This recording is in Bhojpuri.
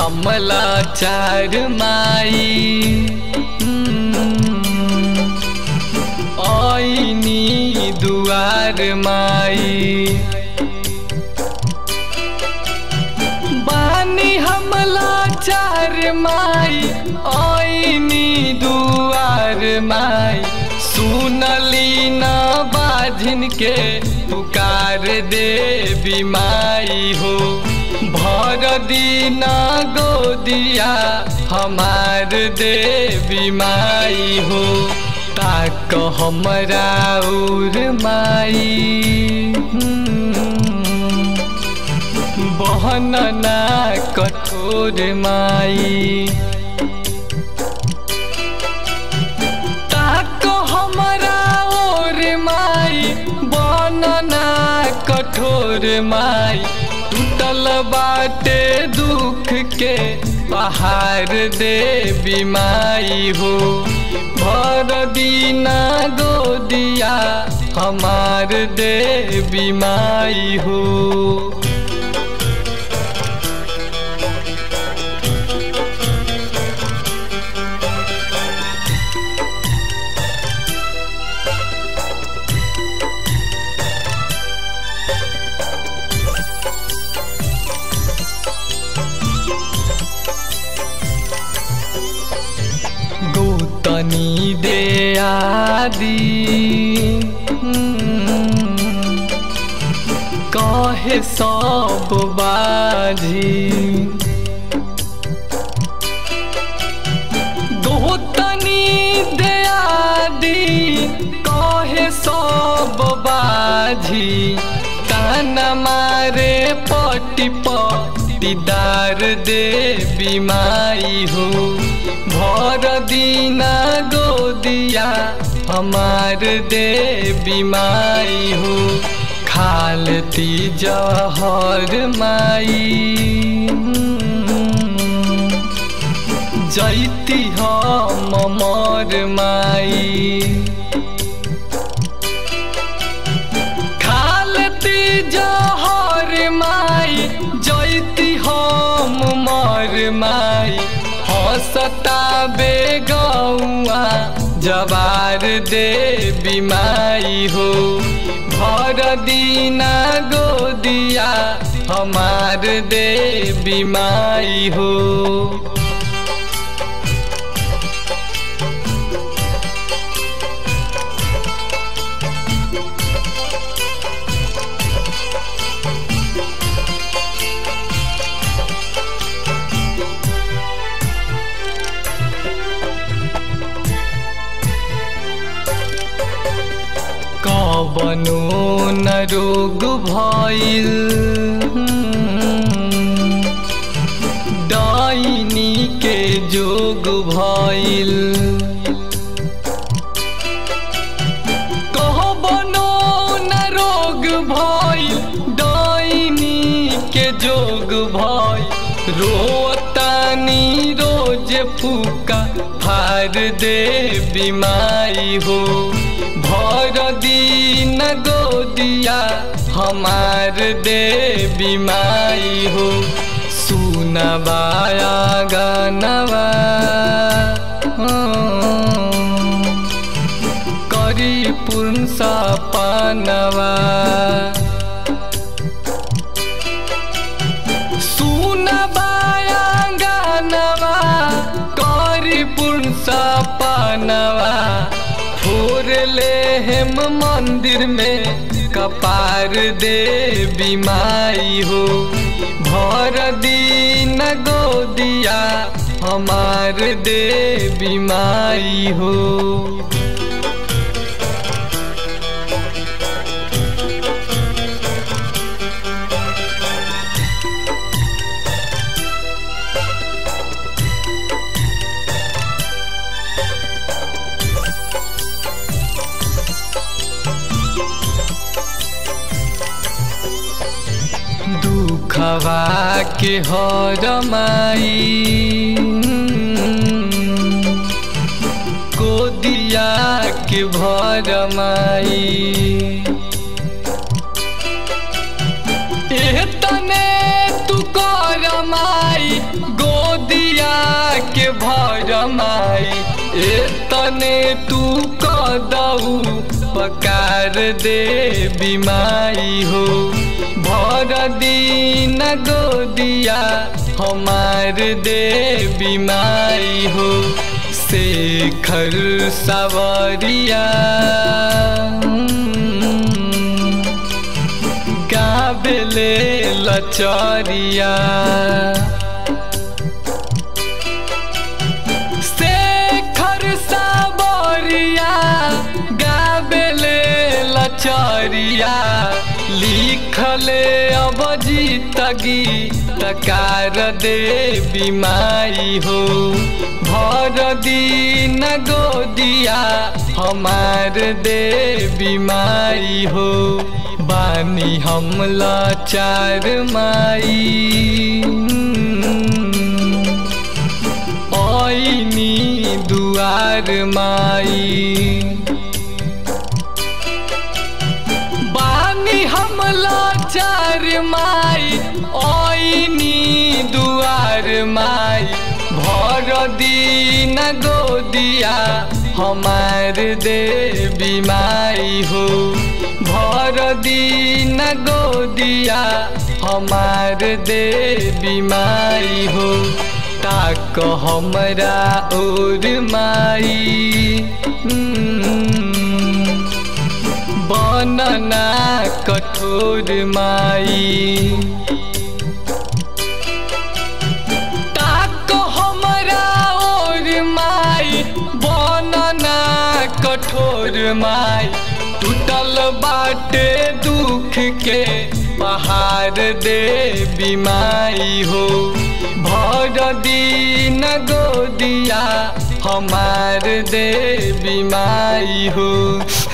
हमला चार माई आईनी दुआर माई बानी हमला चार माई आईनी दुआर माई सुनली न बाझिन के पुकार देवी माई हो भर दीन गोदिया हमार देवी माई हो ताक हमरा उर माई बहन ना कठोर माई ताक हमरा और माई बनना कठोर माई टूटल बाटे दुख के पहाड़ देवी माई हो भर दीना गोदिया हमार देवी माई हो तनी दे आदि कहे सब बाझी गोतनी दे आदि कहे सब बाझी ताना मारे पटी पटीदार देवी माई हो भर दीना गोदिया हमार देवी माई हो खालती जहर माई जैती हम मर माई खालती जहर माई जैती हम मर माई हसताबे गौआ जवार देवी माई हो भर दीना गोदिया हमार देवी माई हो कवनो न रोग भइल डाइनी के जोग भइल कवनो न रोग भइल डाइनी के जोग भइल रोतानी रोज फूका फार देवी माई हो भर दीन गोदिया हमार देवी माई हो सुनबाया गानवा करी पूर्ण सपनवा सुनबाया गानवा करी पूर्ण सपनवा फोर ले हम मंदिर में कपार देवी माई हो भर दीन गोदिया हमार देवी माई हो दुखवा के हर माई गोदिया के भर माई तने तू कर माई गो माई एतने तू कदऊ पकार देवी माई हो भर दिन गोदिया हमार देवी माई हो शेखर सवरिया गाबेले लचरिया शेखर सवरिया गाबेले लचरिया लिखले अबजीत गीतकार देवी माई हो भर दिन गोदिया हमार देवी माई हो बानी हम लाचार माई आईनी दुआर माई बानी हम लाचार माई आईनी दुआर माई भर दिन गोदिया हमार देवी माई हो भर दिन गोदिया हमार देवी माई हो ताक हमरा और माई बनना कठोर माई ताक हमरा और माई बनना कठोर माई टूटल बाटे दुख के पहाड़ देवी माई हो भर दिन गोदिया हमार देवी माई हो।